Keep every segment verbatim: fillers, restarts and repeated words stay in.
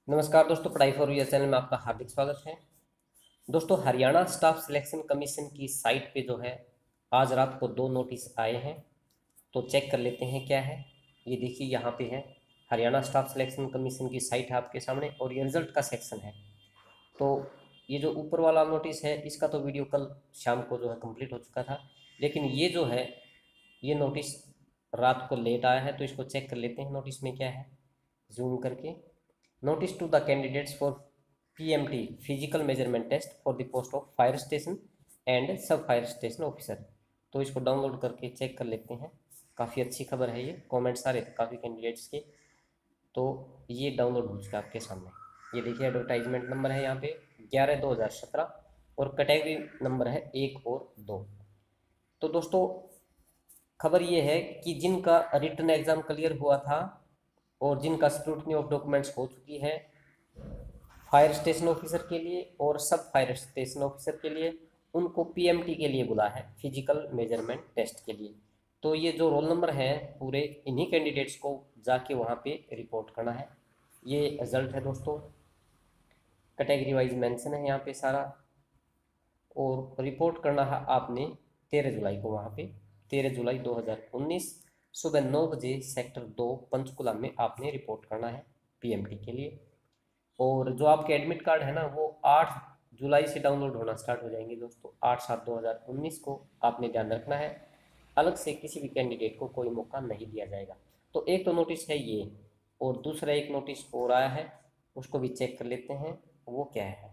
नमस्कार दोस्तों, पढ़ाई फॉर यू चैनल में आपका हार्दिक स्वागत है। दोस्तों, हरियाणा स्टाफ सिलेक्शन कमीशन की साइट पे जो है आज रात को दो नोटिस आए हैं, तो चेक कर लेते हैं क्या है। ये देखिए, यहाँ पे है हरियाणा स्टाफ सिलेक्शन कमीशन की साइट है आपके सामने, और ये रिजल्ट का सेक्शन है। तो ये जो ऊपर वाला नोटिस है इसका तो वीडियो कल शाम को जो है कंप्लीट हो चुका था, लेकिन ये जो है ये नोटिस रात को लेट आया है, तो इसको चेक कर लेते हैं नोटिस में क्या है, जूम करके। Notice to the candidates for P M T physical measurement test for the post of fire station and sub fire station officer. तो इसको डाउनलोड करके चेक कर लेते हैं। काफ़ी अच्छी खबर है ये, कमेंट्स आ रहे थे काफ़ी कैंडिडेट्स के, तो ये डाउनलोड हो चुका है आपके सामने। ये देखिए, एडवर्टाइजमेंट नंबर है यहाँ पे ग्यारह दो हज़ार सत्रह और कैटेगरी नंबर है एक और दो। तो दोस्तों, खबर ये है कि जिनका रिटन एग्ज़ाम क्लियर हुआ था और जिनका स्क्रूटनी ऑफ डॉक्यूमेंट्स हो चुकी है फायर स्टेशन ऑफिसर के लिए और सब फायर स्टेशन ऑफिसर के लिए, उनको पीएमटी के लिए बुला है, फिजिकल मेजरमेंट टेस्ट के लिए। तो ये जो रोल नंबर है पूरे इन्हीं कैंडिडेट्स को जाके वहाँ पे रिपोर्ट करना है। ये रिजल्ट है दोस्तों, कैटेगरी वाइज मेंशन है यहाँ पे सारा, और रिपोर्ट करना है आपने तेरह जुलाई को वहाँ पे तेरह जुलाई दो हज़ार उन्नीस सुबह नौ बजे सेक्टर दो पंचकुला में आपने रिपोर्ट करना है पीएमटी के लिए। और जो आपके एडमिट कार्ड है ना, वो आठ जुलाई से डाउनलोड होना स्टार्ट हो जाएंगे दोस्तों। आठ सात दो हज़ार उन्नीस को आपने ध्यान रखना है, अलग से किसी भी कैंडिडेट को कोई मौका नहीं दिया जाएगा। तो एक तो नोटिस है ये, और दूसरा एक नोटिस और आया है, उसको भी चेक कर लेते हैं वो क्या है।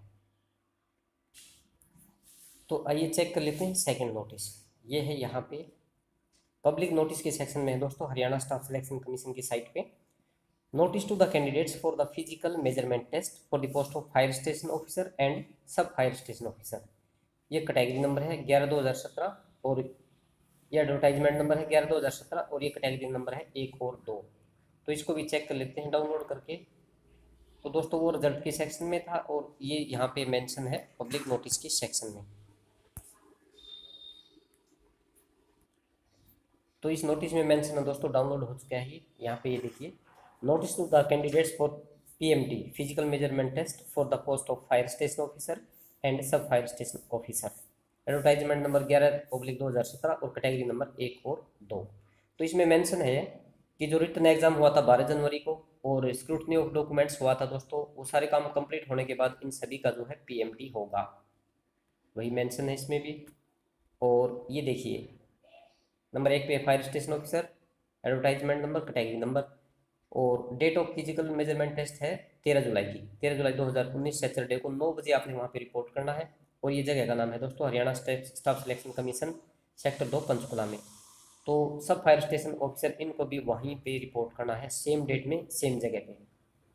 तो आइए चेक कर लेते हैं सेकंड नोटिस। ये है यहाँ पे पब्लिक नोटिस के सेक्शन में है दोस्तों, हरियाणा स्टाफ सिलेक्शन कमीशन की साइट पे। Notice to the candidates for the physical measurement test for the post of fire station officer and sub fire station officer. ये कैटेगरी नंबर है ग्यारह दो हज़ार सत्रह और ये एडवर्टाइजमेंट नंबर है ग्यारह दो हज़ार सत्रह और ये कैटेगरी नंबर है एक और दो। तो इसको भी चेक कर लेते हैं डाउनलोड करके। तो दोस्तों, वो रिजल्ट के सेक्शन में था और ये यहाँ पे मेंशन है पब्लिक नोटिस के सेक्शन में। तो इस नोटिस में मेंशन है दोस्तों, डाउनलोड हो चुका है यहाँ पे। ये देखिए, notice to the candidates for PMT physical measurement test for the post of fire station officer and sub fire station officer. Advertisement number ग्यारह ओब्लिक दो हज़ार सत्रह और कैटेगरी नंबर एक और दो। तो इसमें मेंशन है कि जो रिटन एग्जाम हुआ था बारह जनवरी को और स्क्रूटनी ऑफ डॉक्यूमेंट्स हुआ था दोस्तों, वो सारे काम कंप्लीट होने के बाद इन सभी का जो है पीएमटी होगा, वही मेंशन है इसमें भी। और ये देखिए, नंबर एक पे fire station officer, advertisement number, category number, और date of physical measurement test है तेरह जुलाई की तेरह जुलाई दो हज़ार उन्नीस सैटरडे को नौ बजे आपने वहाँ पे रिपोर्ट करना है। और ये जगह का नाम है दोस्तों Haryana staff selection commission, sector दो पंचकुला में। तो सब फायर स्टेशन ऑफिसर इनको भी वहीं पे रिपोर्ट करना है, सेम डेट में सेम जगह पे।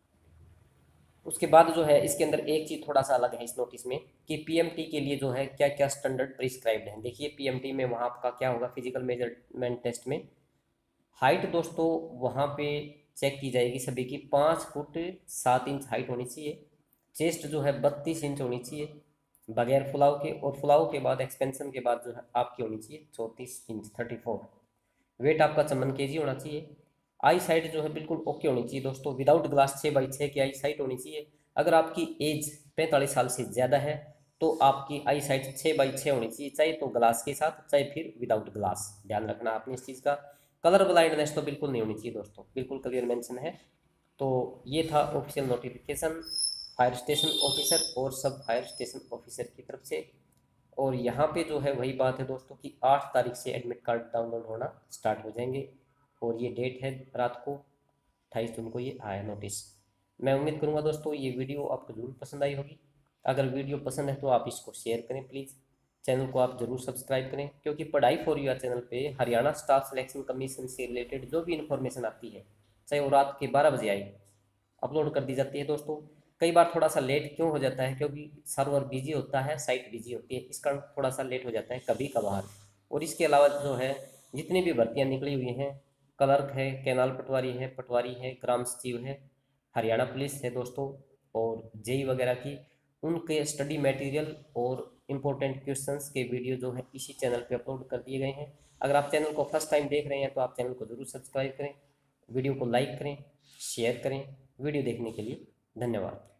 उसके बाद जो है इसके अंदर एक चीज़ थोड़ा सा अलग है इस नोटिस में कि पीएमटी के लिए जो है क्या क्या स्टैंडर्ड प्रिस्क्राइब्ड है। देखिए, पीएमटी में वहाँ आपका क्या होगा, फिजिकल मेजरमेंट टेस्ट में हाइट दोस्तों वहाँ पे चेक की जाएगी सभी की, पाँच फुट सात इंच हाइट होनी चाहिए। चेस्ट जो है बत्तीस इंच होनी चाहिए बगैर फुलाव के, और फुलाव के बाद एक्सपेंशन के बाद जो है आपकी होनी चाहिए चौंतीस इंच थर्टी फोर। वेट आपका चौवन के जी होना चाहिए। आई साइट जो है बिल्कुल ओके होनी चाहिए दोस्तों, विदाउट ग्लास छः बाई छः की आई साइट होनी चाहिए। अगर आपकी एज पैंतालीस साल से ज़्यादा है तो आपकी आई साइट छः बाई छः होनी चाहिए, चाहे तो ग्लास के साथ चाहे फिर विदाउट ग्लास। ध्यान रखना आपने इस चीज़ का। कलर ब्लाइंडनेस तो बिल्कुल नहीं होनी चाहिए दोस्तों, बिल्कुल क्लियर मेंशन है। तो ये था official notification fire station officer और सब फायर स्टेशन ऑफिसर की तरफ से। और यहाँ पे जो है वही बात है दोस्तों कि आठ तारीख से एडमिट कार्ड डाउनलोड होना स्टार्ट हो जाएंगे, और ये डेट है रात को अट्ठाईस जून को ये आया नोटिस। मैं उम्मीद करूँगा दोस्तों ये वीडियो आपको जरूर पसंद आई होगी। अगर वीडियो पसंद है तो आप इसको शेयर करें प्लीज़, चैनल को आप जरूर सब्सक्राइब करें, क्योंकि पढ़ाई फॉर यू चैनल पे हरियाणा स्टाफ सिलेक्शन कमीशन से रिलेटेड जो भी इन्फॉर्मेशन आती है, चाहे वो रात के बारह बजे आए, अपलोड कर दी जाती है दोस्तों। कई बार थोड़ा सा लेट क्यों हो जाता है, क्योंकि सर्वर बिजी होता है, साइट बिजी होती है, इस कारण थोड़ा सा लेट हो जाता है कभी कभार। और इसके अलावा जो है जितनी भी भर्तियाँ निकली हुई हैं, क्लर्क है, कैनाल पटवारी है, पटवारी है, ग्राम सचिव है, हरियाणा पुलिस है दोस्तों, और जेई वगैरह की, उनके स्टडी मटेरियल और इम्पोर्टेंट क्वेश्चंस के वीडियो जो है इसी चैनल पे अपलोड कर दिए गए हैं। अगर आप चैनल को फर्स्ट टाइम देख रहे हैं तो आप चैनल को ज़रूर सब्सक्राइब करें, वीडियो को लाइक करें, शेयर करें। वीडियो देखने के लिए धन्यवाद।